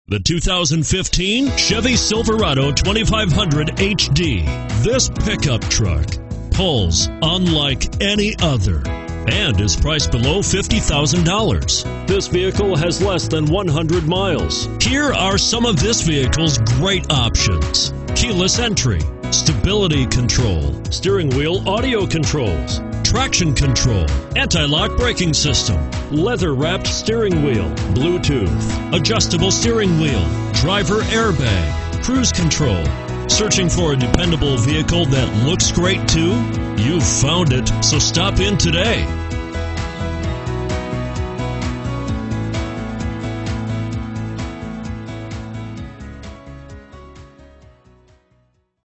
The 2015 Chevy Silverado 2500HD. This pickup truck pulls unlike any other and is priced below $50,000. This vehicle has less than 100 miles. Here are some of this vehicle's great options: keyless entry, stability control, steering wheel audio controls, traction control, anti-lock braking system, leather-wrapped steering wheel, Bluetooth, adjustable steering wheel, driver airbag, cruise control. Searching for a dependable vehicle that looks great too? You've found it, so stop in today.